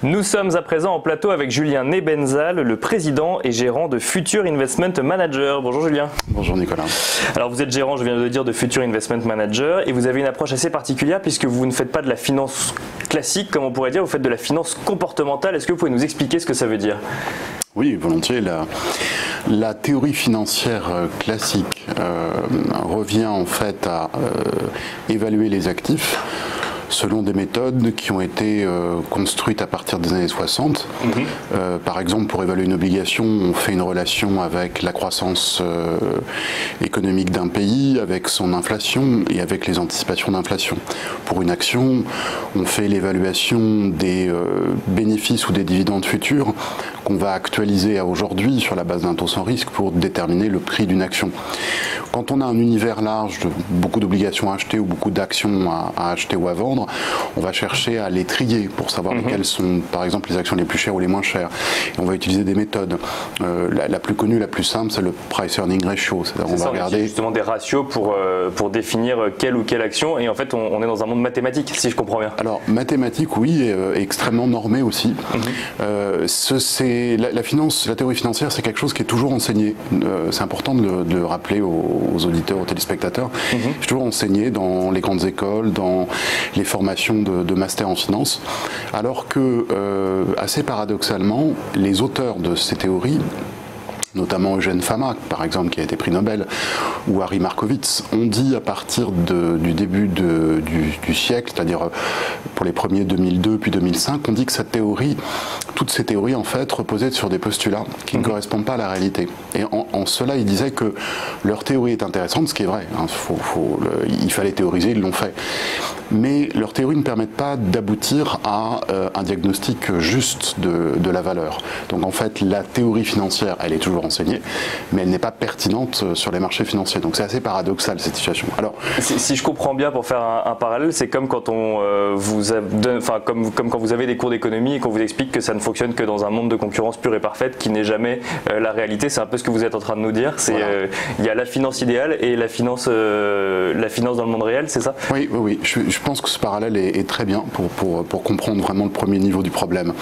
Nous sommes à présent en plateau avec Julien Nebenzal, le président et gérant de Future Investment Manager. Bonjour Julien. Bonjour Nicolas. Alors vous êtes gérant, je viens de le dire, de Future Investment Manager et vous avez une approche assez particulière puisque vous ne faites pas de la finance classique, comme on pourrait dire, vous faites de la finance comportementale. Est-ce que vous pouvez nous expliquer ce que ça veut dire ? Oui, volontiers. La théorie financière classique revient en fait à évaluer les actifs selon des méthodes qui ont été construites à partir des années 60. Par exemple, pour évaluer une obligation, on fait une relation avec la croissance économique d'un pays, avec son inflation et avec les anticipations d'inflation. Pour une action, on fait l'évaluation des bénéfices ou des dividendes futurs qu'on va actualiser à aujourd'hui sur la base d'un taux sans risque pour déterminer le prix d'une action. Quand on a un univers large, beaucoup d'obligations à acheter ou beaucoup d'actions à acheter ou à vendre, on va chercher à les trier pour savoir lesquelles sont, par exemple, les actions les plus chères ou les moins chères. Et on va utiliser des méthodes. La plus connue, la plus simple, c'est le price earning ratio. C'est-à-dire on va regarder justement des ratios pour définir quelle ou quelle action. Et en fait, on est dans un monde mathématique, si je comprends bien. Alors, mathématique, oui, et extrêmement normé aussi. La théorie financière, c'est quelque chose qui est toujours enseigné. C'est important de le rappeler aux auditeurs, aux téléspectateurs. C'est toujours enseigné dans les grandes écoles, dans les formations de master en finance, alors que, assez paradoxalement, les auteurs de ces théories, notamment Eugène Fama, par exemple, qui a été prix Nobel, ou Harry Markowitz, ont dit à partir du début du siècle, c'est-à-dire pour les premiers 2002 puis 2005, on dit que cette théorie, toutes ces théories en fait, reposaient sur des postulats qui ne correspondent pas à la réalité. Et en cela, ils disaient que leur théorie est intéressante, ce qui est vrai, hein, il fallait théoriser, ils l'ont fait. Mais leurs théories ne permettent pas d'aboutir à un diagnostic juste de la valeur. Donc en fait, la théorie financière, elle est toujours enseignée, mais elle n'est pas pertinente sur les marchés financiers. Donc c'est assez paradoxal cette situation. Alors, si je comprends bien, pour faire un parallèle, c'est comme quand comme quand vous avez des cours d'économie et qu'on vous explique que ça ne fonctionne que dans un monde de concurrence pure et parfaite qui n'est jamais la réalité. C'est un peu ce que vous êtes en train de nous dire. C'est il y a la finance idéale et la finance dans le monde réel, c'est ça ? Oui. Je pense que ce parallèle est très bien pour comprendre vraiment le premier niveau du problème.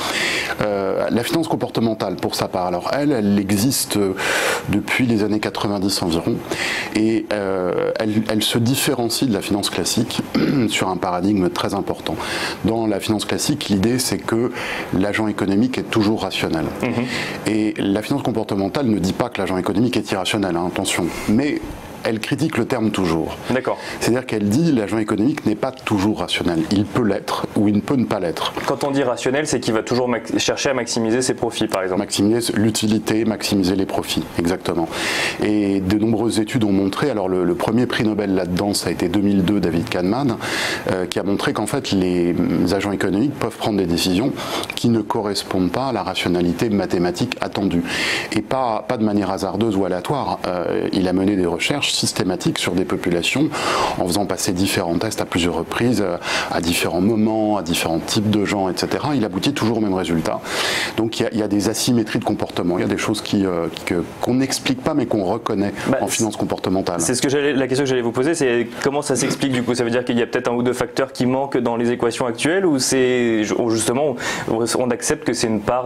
La finance comportementale, pour sa part, alors elle existe depuis les années 90 environ, et elle se différencie de la finance classique sur un paradigme très important. Dans la finance classique, l'idée c'est que l'agent économique est toujours rationnel. Et la finance comportementale ne dit pas que l'agent économique est irrationnel, hein, attention, mais elle critique le terme toujours. D'accord. C'est-à-dire qu'elle dit que l'agent économique n'est pas toujours rationnel. Il peut l'être ou il ne peut ne pas l'être. Quand on dit rationnel, c'est qu'il va toujours chercher à maximiser ses profits, par exemple. Maximiser l'utilité, maximiser les profits, exactement. Et de nombreuses études ont montré, alors le premier prix Nobel là-dedans, ça a été 2002, David Kahneman, qui a montré qu'en fait les agents économiques peuvent prendre des décisions qui ne correspondent pas à la rationalité mathématique attendue. Et pas de manière hasardeuse ou aléatoire. Il a mené des recherches systématique sur des populations en faisant passer différents tests à plusieurs reprises, à différents moments, à différents types de gens, etc. Il aboutit toujours au même résultat. Donc il y a des asymétries de comportement, il y a des choses qu'on n'explique pas mais qu'on reconnaît en finance comportementale. C'est la question que j'allais vous poser, c'est comment ça s'explique du coup? Ça veut dire qu'il y a peut-être un ou deux facteurs qui manquent dans les équations actuelles, ou justement on accepte que c'est une part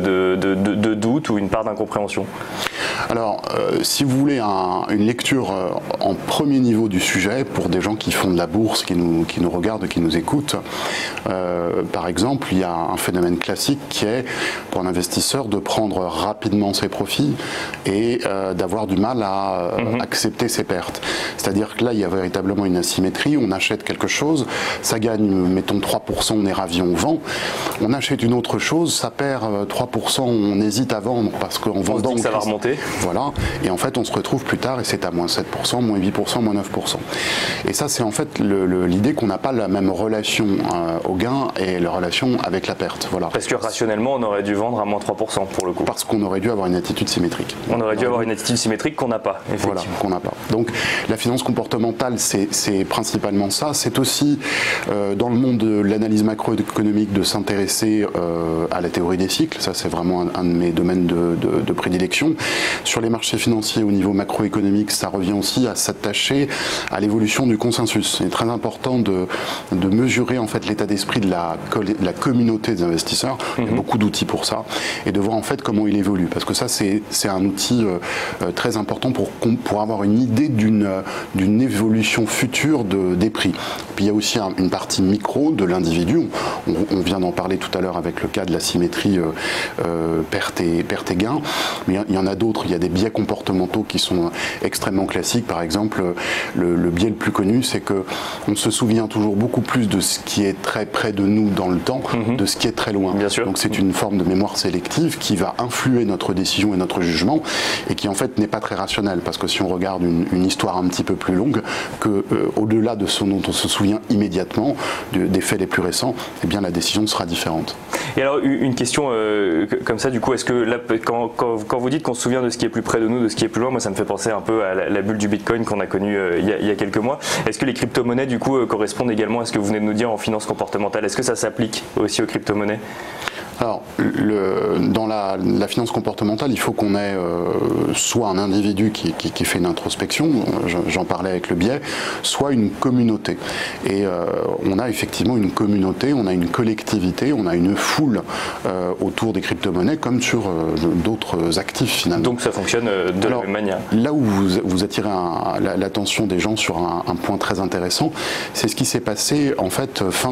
de doute ou une part d'incompréhension? Alors, si vous voulez une lecture en premier niveau du sujet, pour des gens qui font de la bourse, qui nous regardent, qui nous écoutent, par exemple, il y a un phénomène classique qui est, pour un investisseur, de prendre rapidement ses profits et d'avoir du mal à accepter ses pertes. C'est-à-dire que là, il y a véritablement une asymétrie. On achète quelque chose, ça gagne, mettons 3%, on est ravi, on vend. On achète une autre chose, ça perd 3%, on hésite à vendre parce qu'en vendant... On se dit que ça va remonter. Voilà, et en fait on se retrouve plus tard et c'est à moins 7%, moins 8%, moins 9%. Et ça c'est en fait l'idée qu'on n'a pas la même relation au gain et la relation avec la perte. Voilà. Parce que rationnellement on aurait dû vendre à moins 3% pour le coup. Parce qu'on aurait dû avoir une attitude symétrique. On aurait dû avoir une attitude symétrique qu'on n'a pas, effectivement. Voilà, qu'on n'a pas. Donc la finance comportementale c'est principalement ça. C'est aussi dans le monde de l'analyse macroéconomique de s'intéresser à la théorie des cycles. Ça c'est vraiment un de mes domaines de prédilection. Sur les marchés financiers au niveau macroéconomique, ça revient aussi à s'attacher à l'évolution du consensus. C'est très important de mesurer en fait l'état d'esprit de la communauté des investisseurs. Il y a beaucoup d'outils pour ça, et de voir en fait comment il évolue, parce que ça c'est un outil très important pour avoir une idée d'une évolution future des prix. Puis il y a aussi une partie micro de l'individu. On vient d'en parler tout à l'heure avec le cas de la symétrie perte et gain, mais il y en a d'autres. Il y a des biais comportementaux qui sont extrêmement classiques. Par exemple, le biais le plus connu, c'est que on se souvient toujours beaucoup plus de ce qui est très près de nous dans le temps, de ce qui est très loin. Bien sûr. Donc c'est une forme de mémoire sélective qui va influer notre décision et notre jugement, et qui en fait n'est pas très rationnelle, parce que si on regarde une histoire un petit peu plus longue, au-delà de ce dont on se souvient immédiatement, des faits les plus récents, eh bien la décision sera différente. Et alors une question comme ça, du coup, est-ce que là, quand vous dites qu'on se souvient de ce qui est plus près de nous, de ce qui est plus loin, moi ça me fait penser un peu à la bulle du Bitcoin qu'on a connue il y a quelques mois. Est-ce que les crypto-monnaies du coup correspondent également à ce que vous venez de nous dire en finance comportementale? Est-ce que ça s'applique aussi aux crypto-monnaies? Alors, dans la finance comportementale, il faut qu'on ait soit un individu qui fait une introspection, j'en parlais avec le biais, soit une communauté. Et on a effectivement une communauté, on a une collectivité, on a une foule autour des crypto-monnaies, comme sur d'autres actifs finalement. Donc ça fonctionne de la même manière. Là où vous attirez l'attention des gens sur un point très intéressant, c'est ce qui s'est passé en fait fin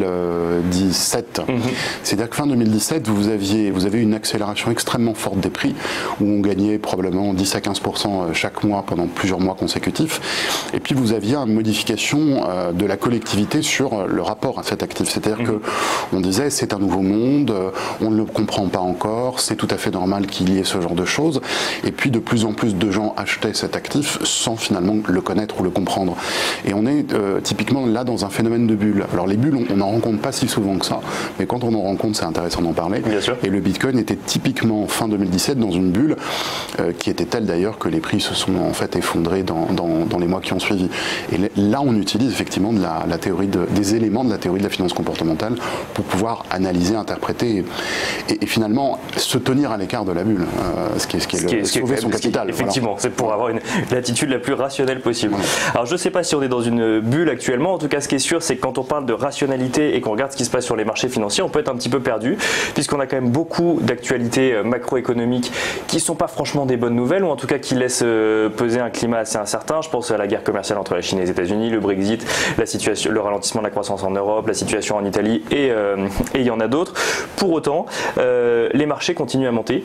2017. C'est-à-dire que fin 2017, vous avez une accélération extrêmement forte des prix, où on gagnait probablement 10 à 15% chaque mois pendant plusieurs mois consécutifs. Et puis vous aviez une modification de la collectivité sur le rapport à cet actif. C'est-à-dire qu'on disait c'est un nouveau monde, on ne le comprend pas encore, c'est tout à fait normal qu'il y ait ce genre de choses. Et puis de plus en plus de gens achetaient cet actif sans finalement le connaître ou le comprendre. Et on est typiquement là dans un phénomène de bulle. Alors les bulles, on n'en rencontre pas si souvent que ça, mais quand on en rencontre, c'est intéressant d'en parler. Bien sûr. Et le Bitcoin était typiquement fin 2017 dans une bulle qui était telle d'ailleurs que les prix se sont en fait effondrés dans les mois qui ont suivi. Et là, on utilise effectivement la théorie des éléments de la théorie de la finance comportementale pour pouvoir analyser, interpréter et finalement se tenir à l'écart de la bulle, sauver son capital. Effectivement, voilà. C'est pour avoir l'attitude la plus rationnelle possible. Ouais. Alors je ne sais pas si on est dans une bulle actuellement, en tout cas ce qui est sûr, c'est que quand on parle de rationalité et qu'on regarde ce qui se passe sur les marchés financiers, on peut être un petit peu perdu, puisqu'on a quand même beaucoup d'actualités macroéconomiques qui ne sont pas franchement des bonnes nouvelles, ou en tout cas qui laissent peser un climat assez incertain. Je pense à la guerre commerciale entre la Chine et les États-Unis, le Brexit, le ralentissement de la croissance en Europe, la situation en Italie, et il y en a d'autres. Pour autant, les marchés continuent à monter.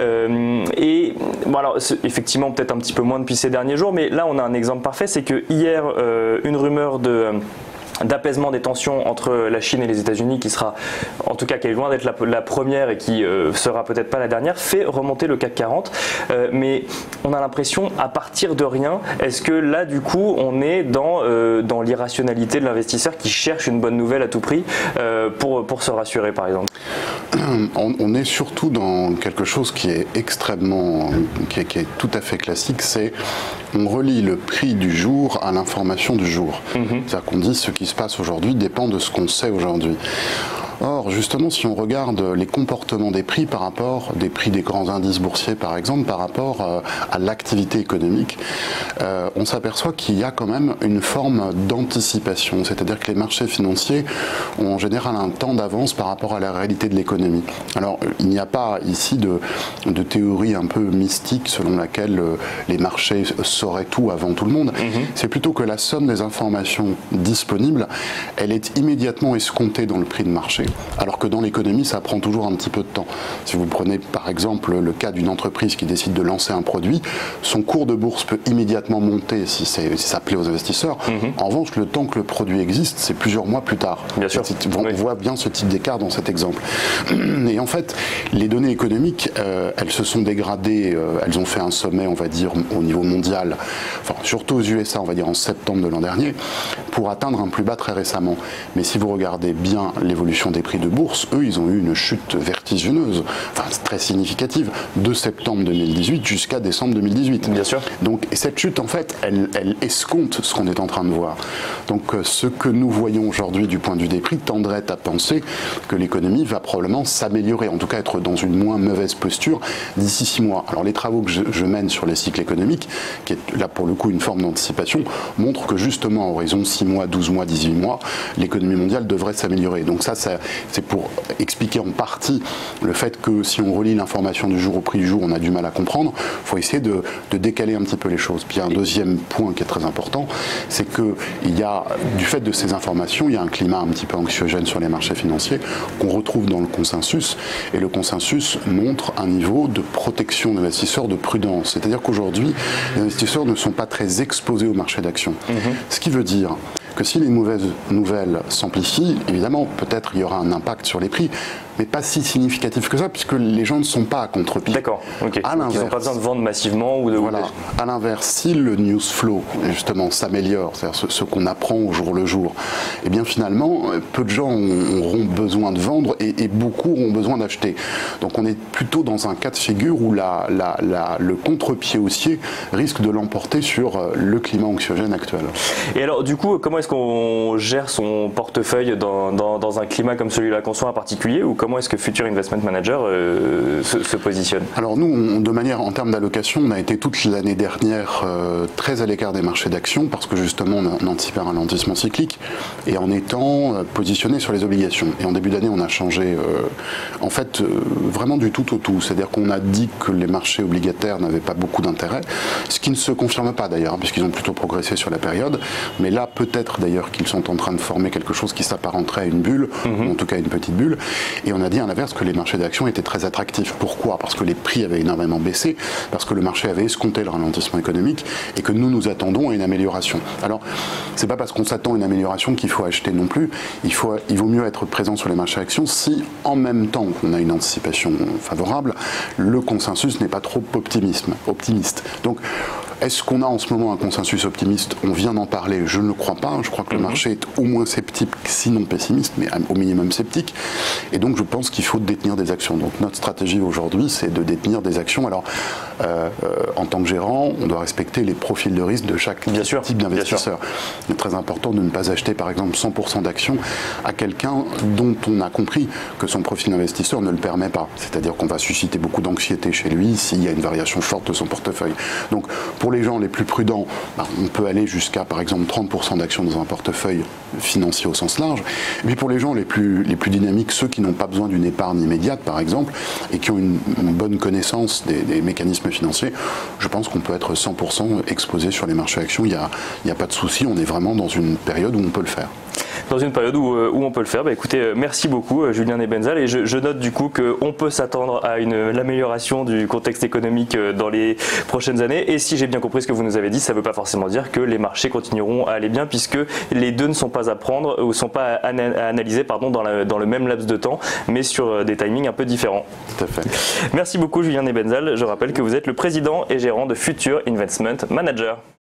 Et bon, alors, effectivement, peut-être un petit peu moins depuis ces derniers jours, mais là, on a un exemple parfait, c'est que hier, une rumeur d'apaisement des tensions entre la Chine et les États-Unis, qui sera, en tout cas, qui est loin d'être la première et qui sera peut-être pas la dernière, fait remonter le CAC 40. Mais on a l'impression, à partir de rien, est-ce que là, du coup, on est dans l'irrationalité de l'investisseur qui cherche une bonne nouvelle à tout prix pour se rassurer, par exemple? On est surtout dans quelque chose qui est extrêmement, qui est tout à fait classique, c'est on relie le prix du jour à l'information du jour. C'est-à-dire qu'on dit ce qui se passe aujourd'hui dépend de ce qu'on sait aujourd'hui. Or, justement, si on regarde les comportements des prix par rapport, des prix des grands indices boursiers par exemple, par rapport à l'activité économique, on s'aperçoit qu'il y a quand même une forme d'anticipation. C'est-à-dire que les marchés financiers ont en général un temps d'avance par rapport à la réalité de l'économie. Alors, il n'y a pas ici de théorie un peu mystique selon laquelle les marchés sauraient tout avant tout le monde. C'est plutôt que la somme des informations disponibles, elle est immédiatement escomptée dans le prix de marché. Alors que dans l'économie, ça prend toujours un petit peu de temps. Si vous prenez par exemple le cas d'une entreprise qui décide de lancer un produit, son cours de bourse peut immédiatement monter si ça plaît aux investisseurs. En revanche, le temps que le produit existe, c'est plusieurs mois plus tard. Bien sûr. On voit bien ce type d'écart dans cet exemple. Et en fait, les données économiques, elles se sont dégradées, elles ont fait un sommet, on va dire, au niveau mondial, enfin surtout aux USA, on va dire en septembre de l'an dernier, pour atteindre un plus bas très récemment. Mais si vous regardez bien l'évolution des prix de bourse, eux, ils ont eu une chute vertigineuse, enfin très significative, de septembre 2018 jusqu'à décembre 2018. Bien sûr. Donc, et cette chute, en fait, elle escompte ce qu'on est en train de voir. Donc, ce que nous voyons aujourd'hui du point de vue des prix tendrait à penser que l'économie va probablement s'améliorer, en tout cas être dans une moins mauvaise posture d'ici 6 mois. Alors, les travaux que je mène sur les cycles économiques, qui est là pour le coup une forme d'anticipation, montrent que justement, à horizon 6 mois, 12 mois, 18 mois, l'économie mondiale devrait s'améliorer. Donc ça c'est pour expliquer en partie le fait que si on relie l'information du jour au prix du jour, on a du mal à comprendre. Il faut essayer de décaler un petit peu les choses. Puis il y a un deuxième point qui est très important, c'est que il y a, du fait de ces informations, il y a un climat un petit peu anxiogène sur les marchés financiers qu'on retrouve dans le consensus. Et le consensus montre un niveau de protection de l'investisseur, de prudence. C'est-à-dire qu'aujourd'hui, les investisseurs ne sont pas très exposés au marché d'actions. Ce qui veut dire que si les mauvaises nouvelles s'amplifient, évidemment, peut-être il y aura un impact sur les prix, mais pas si significatif que ça, puisque les gens ne sont pas à contre-pied. D'accord, ok. À l'inverse, ils n'ont pas besoin de vendre massivement ou de... Voilà. À l'inverse, si le news flow, justement, s'améliore, c'est-à-dire ce qu'on apprend au jour le jour, eh bien finalement, peu de gens auront besoin de vendre et beaucoup auront besoin d'acheter. Donc on est plutôt dans un cas de figure où le contre-pied haussier risque de l'emporter sur le climat anxiogène actuel. Et alors du coup, comment est-ce qu'on gère son portefeuille dans un climat comme celui-là qu'on soit en particulier, ou comment est-ce que Future Investment Manager se positionne? Alors nous, de manière, en termes d'allocation, on a été toute l'année dernière très à l'écart des marchés d'actions parce que justement on anticipait un ralentissement cyclique et en étant positionné sur les obligations. Et en début d'année, on a changé en fait vraiment du tout au tout. C'est-à-dire qu'on a dit que les marchés obligataires n'avaient pas beaucoup d'intérêt, ce qui ne se confirme pas d'ailleurs, puisqu'ils ont plutôt progressé sur la période. Mais là, peut-être d'ailleurs qu'ils sont en train de former quelque chose qui s'apparenterait à une bulle, ou en tout cas une petite bulle. Et on a dit à l'inverse que les marchés d'actions étaient très attractifs. Pourquoi? Parce que les prix avaient énormément baissé, parce que le marché avait escompté le ralentissement économique et que nous attendons à une amélioration. Alors, c'est pas parce qu'on s'attend à une amélioration qu'il faut acheter non plus. Il vaut mieux être présent sur les marchés actions si, en même temps qu'on a une anticipation favorable, le consensus n'est pas trop optimiste. Donc, est-ce qu'on a en ce moment un consensus optimiste? On vient d'en parler, je ne le crois pas. Je crois que le marché est au moins sceptique, sinon pessimiste, mais au minimum sceptique. Et donc je pense qu'il faut détenir des actions. Donc notre stratégie aujourd'hui, c'est de détenir des actions. Alors, en tant que gérant, on doit respecter les profils de risque de chaque type d'investisseur. Il est très important de ne pas acheter par exemple 100% d'actions à quelqu'un dont on a compris que son profil d'investisseur ne le permet pas. C'est-à-dire qu'on va susciter beaucoup d'anxiété chez lui s'il y a une variation forte de son portefeuille. Donc pour les gens les plus prudents, on peut aller jusqu'à par exemple 30% d'actions dans un portefeuille financier au sens large. Et puis pour les gens les plus dynamiques, ceux qui n'ont pas besoin d'une épargne immédiate par exemple, et qui ont une bonne connaissance des mécanismes financiers, je pense qu'on peut être 100% exposé sur les marchés actions. Il n'y a pas de souci, on est vraiment dans une période où on peut le faire. Dans une période où on peut le faire. Écoutez, merci beaucoup Julien Nebenzal, et je note du coup qu'on peut s'attendre à l'amélioration du contexte économique dans les prochaines années, et si j'ai bien compris ce que vous nous avez dit, ça ne veut pas forcément dire que les marchés continueront à aller bien, puisque les deux ne sont pas à prendre, ou ne sont pas à analyser dans le même laps de temps, mais sur des timings un peu différents. Tout à fait. Merci beaucoup Julien Nebenzal, je rappelle que vous êtes le président et gérant de Future Investment Manager.